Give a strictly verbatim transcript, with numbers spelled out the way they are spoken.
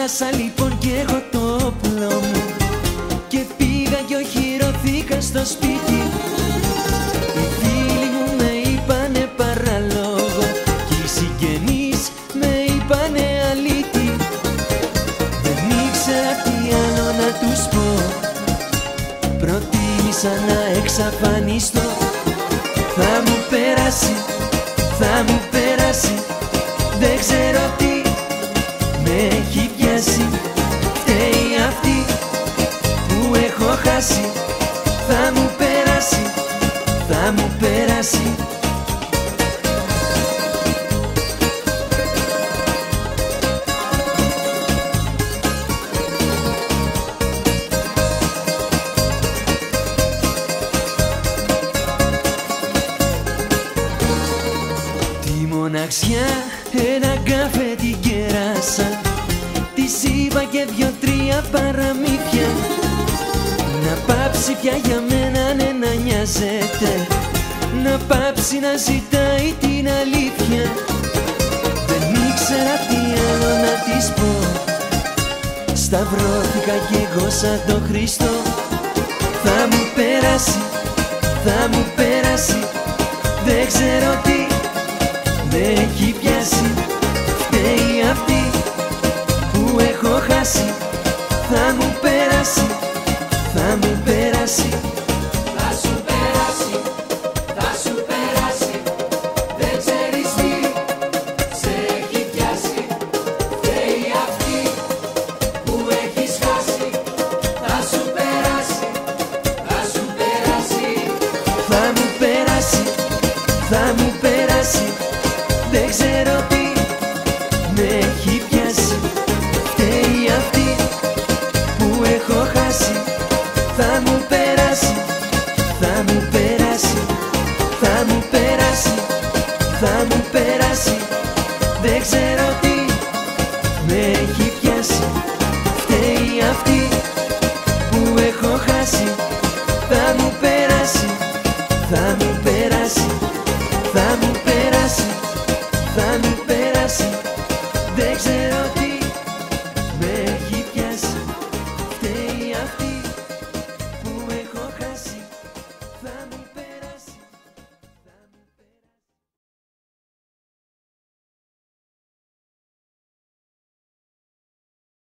Πέρασα λοιπόν κι εγώ το όπλο μου και πήγα και οχυρωθήκα στο σπίτι. Οι φίλοι μου με είπανε παραλόγο κι οι συγγενείς με είπανε αλήτη. Δεν ήξερα τι άλλο να τους πω, προτίμησα να εξαφανιστώ. Θα μου περάσει, θα μου περάσει, δεν ξέρω τι με έχει πιάσει. Φταίει αυτή που έχω χάσει. Θα μου περάσει, θα μου περάσει. Τη μοναξιά ένα καφέ την κέρασα, της είπα και δυο-τρία παραμύθια. Να πάψει πια για μένα ναι να νοιάζεται, να πάψει να ζητάει την αλήθεια. Δεν ήξερα τι άλλο να της πω, σταυρώθηκα κι εγώ σαν τον Χριστό. Θα μου περάσει, θα μου περάσει, δεν ξέρω τι με έχει πιάσει. Φταίει αυτή που έχω χάσει. Θα μου περάσει, θα μου περάσει. Θα σου περάσει, θα σου περάσει, δεν ξέρεις τι σε έχει πιάσει. Φταίει αυτή που έχεις χάσει. Θα σου περάσει, θα σου περάσει. Θα μου περάσει, θα μου περάσει, δεν ξέρω τι με έχει πιάσει. Φταίει αυτή που έχω χάσει. Θα μου περάσει, θα μου περάσει, θα μου περάσει, θα μου περάσει, δεν ξέρω τι με έχει πιάσει. Φταίει αυτή που έχω χάσει. Θα μου περάσει, θα μου περάσει, θα μου περάσει, θα μου